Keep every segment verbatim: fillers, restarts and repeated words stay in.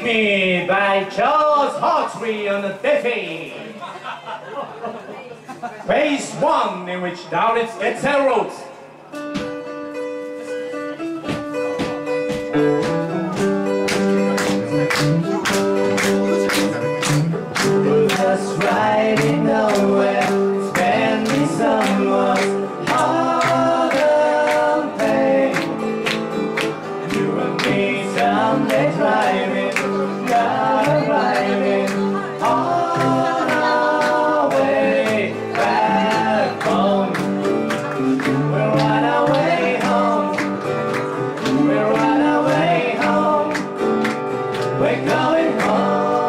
Me by Charles Hartree on the Diffie. Phase one, in which Dowlitz gets her roots. Just riding nowhere, spending someone's hard-earned pay. You and me someday driving, not arriving on our way back home. We're on our way home. We're on our way home. We're going home.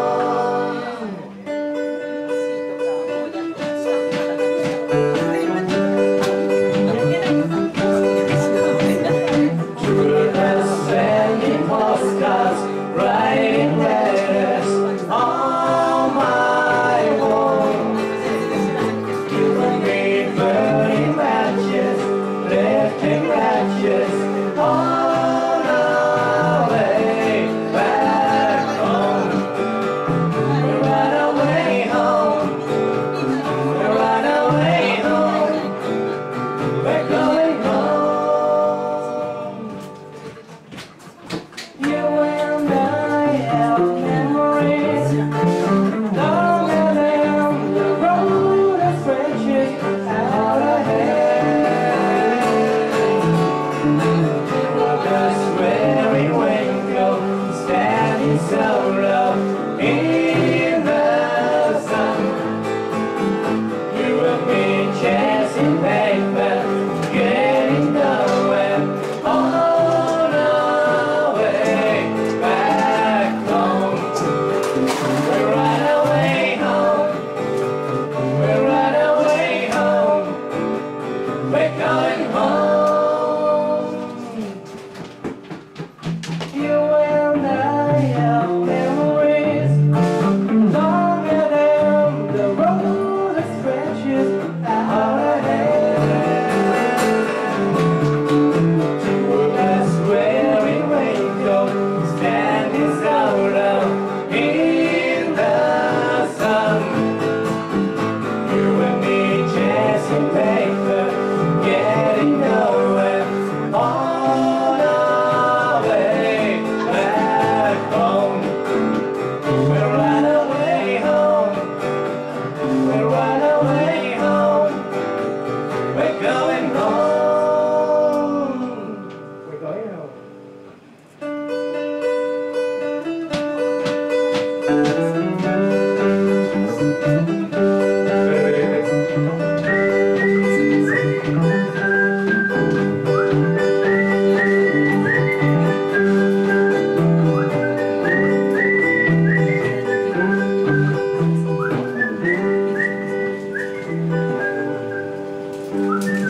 Writing letters on my wall. You and me burning matches, lifting matches on our way back home. We're on our way home. We're on our way home. We're going home. You and I have memories longer than the road that stretches out ahead. Just wearing raincoat, standing solo in the sun. You and me chasing paper, getting nowhere. On our way back home. We're on our way home. We're on our way home. We're going home. You and I have memories longer than the road that stretches out ahead. Two of us wearing raincoat, standing solo in the sun. You and me chasing paper, getting nowhere on our way back home. We're on our way home. We're on our way home. We're going home. We're going home. Thank you.